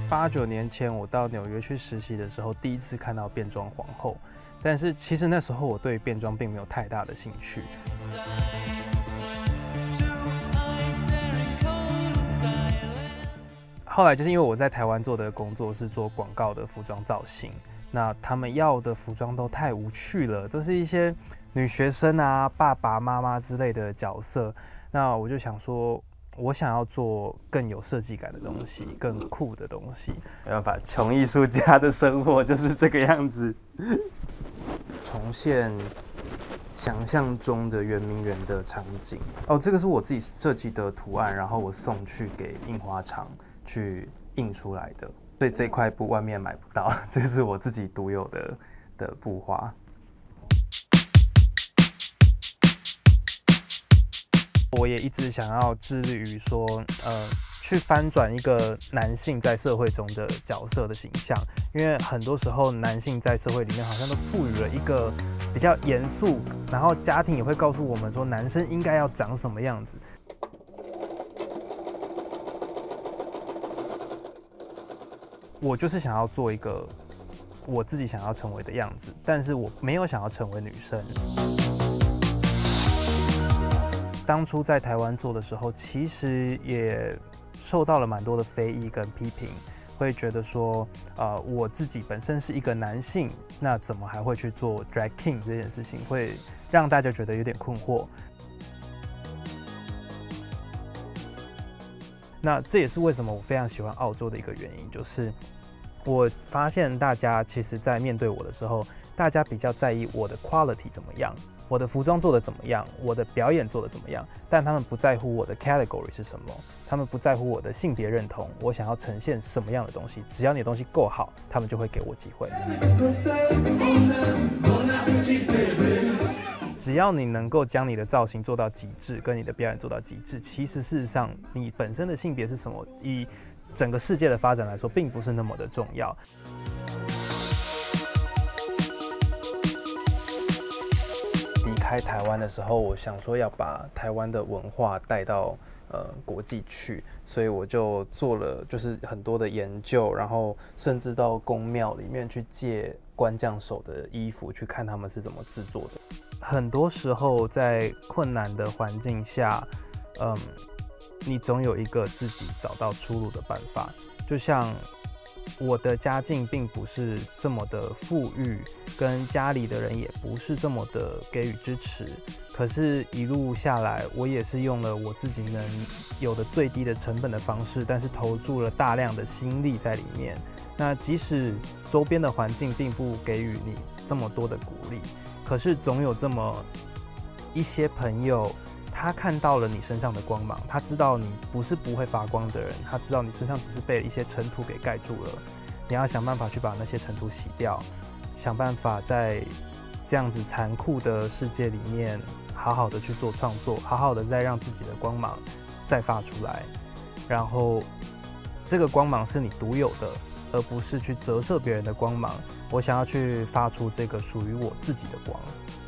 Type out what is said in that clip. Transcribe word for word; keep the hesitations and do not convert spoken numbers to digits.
八九年前我到纽约去实习的时候，第一次看到变装皇后，但是其实那时候我对变装并没有太大的兴趣。后来就是因为我在台湾做的工作是做广告的服装造型，那他们要的服装都太无趣了，都是一些女学生啊、爸爸妈妈之类的角色。那我就想说，我想要做更有设计感的东西，更酷的东西。没办法，穷艺术家的生活就是这个样子。重现想象中的圆明园的场景。哦，这个是我自己设计的图案，然后我送去给印花厂去印出来的。所以这块布外面买不到，这是我自己独有的的布花。我也一直想要致力于说，呃，去翻转一个男性在社会中的角色的形象，因为很多时候男性在社会里面好像都赋予了一个比较严肃，然后家庭也会告诉我们说，男生应该要长什么样子。我就是想要做一个我自己想要成为的样子，但是我没有想要成为女生。当初在台湾做的时候，其实也受到了蛮多的非议跟批评，会觉得说，呃，我自己本身是一个男性，那怎么还会去做 drag king 这件事情，会让大家觉得有点困惑。那这也是为什么我非常喜欢澳洲的一个原因，就是我发现大家其实在面对我的时候，大家比较在意我的 quality 怎么样，我的服装做的怎么样，我的表演做的怎么样，但他们不在乎我的 category 是什么，他们不在乎我的性别认同，我想要呈现什么样的东西，只要你的东西够好，他们就会给我机会。只要你能够将你的造型做到极致，跟你的表演做到极致，其实事实上你本身的性别是什么，以整个世界的发展来说，并不是那么的重要。离开台湾的时候，我想说要把台湾的文化带到呃国际去，所以我就做了就是很多的研究，然后甚至到宫庙里面去借官将手的衣服，去看他们是怎么制作的。很多时候在困难的环境下，嗯，你总有一个自己找到出路的办法。就像我的家境并不是这么的富裕，跟家里的人也不是这么的给予支持，可是一路下来，我也是用了我自己能有的最低的成本的方式，但是投注了大量的心力在里面。那即使周边的环境并不给予你这么多的鼓励，可是总有这么一些朋友，他看到了你身上的光芒，他知道你不是不会发光的人，他知道你身上只是被一些尘土给盖住了，你要想办法去把那些尘土洗掉，想办法在这样子残酷的世界里面好好的去做创作，好好的再让自己的光芒再发出来，然后这个光芒是你独有的，而不是去折射别人的光芒。我想要去发出这个属于我自己的光。